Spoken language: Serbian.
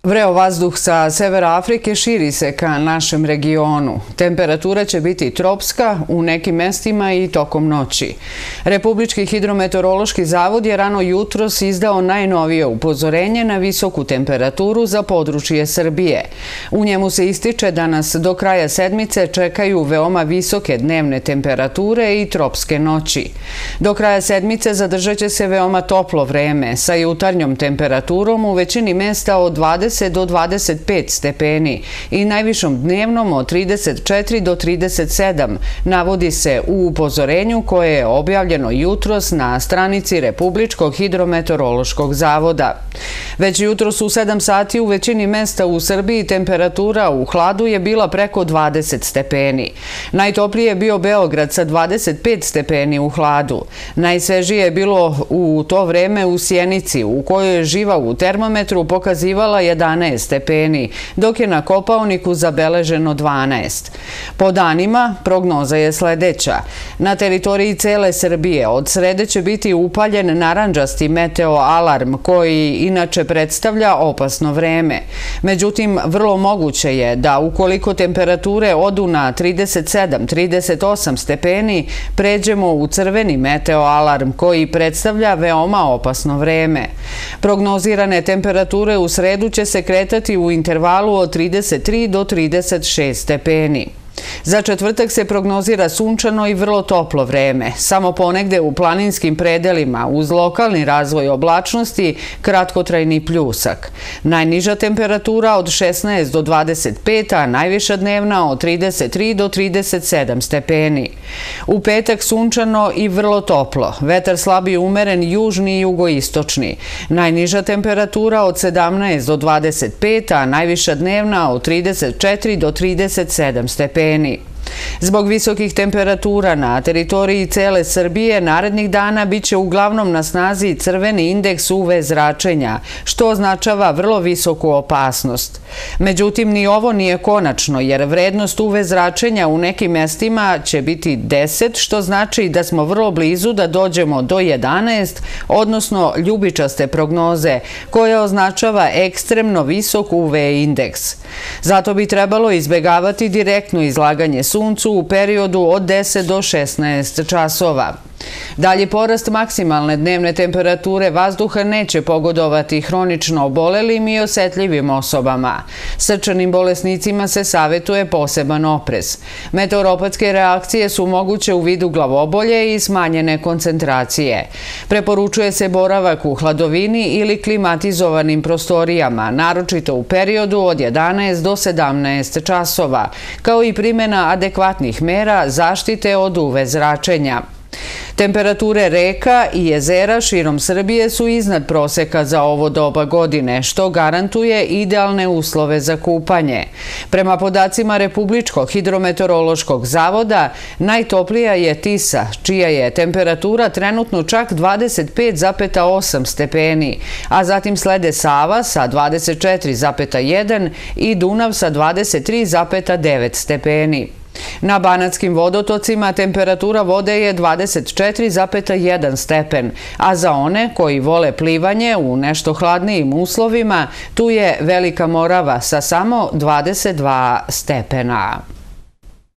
Vreo vazduh sa severa Afrike širi se ka našem regionu. Temperatura će biti tropska, u nekim mestima i tokom noći. Republički hidrometeorološki zavod je rano jutros izdao najnovije upozorenje na visoku temperaturu za područje Srbije. U njemu se ističe da nas do kraja sedmice čekaju veoma visoke dnevne temperature i tropske noći. Do kraja sedmice zadržat će se veoma toplo vreme sa jutarnjom temperaturom u većini mesta od 20 do 25 stepeni i najvišom dnevnom od 34 do 37, navodi se u upozorenju koje je objavljeno jutros na stranici Republičkog hidrometeorološkog zavoda. Već jutros u 7 sati u većini mesta u Srbiji temperatura u hladu je bila preko 20 stepeni. Najtoplije je bio Beograd sa 25 stepeni u hladu. Najsvežije je bilo u to vreme u Sjenici, u kojoj je živa u termometru pokazivala 11 stepeni, dok je na Kopaoniku zabeleženo 12. Po danima prognoza je sledeća. Na teritoriji cele Srbije od srede će biti upaljen narandžasti meteo alarm koji inače predstavlja opasno vreme. Međutim, vrlo moguće je da ukoliko temperature odu na 37-38 stepeni, pređemo u crveni meteo alarm koji predstavlja veoma opasno vreme. Prognozirane temperature u sredu će se kretati u intervalu od 33 do 36 stepeni. Za četvrtak se prognozira sunčano i vrlo toplo vreme, samo ponegde u planinskim predelima uz lokalni razvoj oblačnosti kratkotrajni pljusak. Najniža temperatura od 16 do 25, a najviša dnevna od 33 do 37 stepeni. U petak sunčano i vrlo toplo, vetar slab i umeren južni i jugoistočni. Najniža temperatura od 17 do 25, a najviša dnevna od 34 do 37 stepeni. Zbog visokih temperatura na teritoriji cele Srbije narednih dana biće uglavnom na snazi crveni indeks UV zračenja, što označava vrlo visoku opasnost. Međutim, ni ovo nije konačno, jer vrednost UV zračenja u nekim mestima će biti 10, što znači da smo vrlo blizu da dođemo do 11, odnosno ljubičaste prognoze, koja označava ekstremno visok UV indeks. Zato bi trebalo izbegavati direktno izlaganje suncu u periodu od 10 do 16 časova. Dalji porast maksimalne dnevne temperature vazduha neće pogodovati hronično obolelim i osetljivim osobama. Srčanim bolesnicima se savetuje poseban oprez. Meteoropatske reakcije su moguće u vidu glavobolje i smanjene koncentracije. Preporučuje se boravak u hladovini ili klimatizovanim prostorijama, naročito u periodu od 11 do 17 časova, kao i primjena adekvatnih mera zaštite od UV zračenja. Temperature reka i jezera širom Srbije su iznad proseka za ovo doba godine, što garantuje idealne uslove za kupanje. Prema podacima Republičkog hidrometeorološkog zavoda, najtoplija je Tisa, čija je temperatura trenutno čak 25,8 stepeni, a zatim slede Sava sa 24,1 i Dunav sa 23,9 stepeni. Na banatskim vodotocima temperatura vode je 24,1 stepen, a za one koji vole plivanje u nešto hladnijim uslovima, tu je Velika Morava sa samo 22 stepena.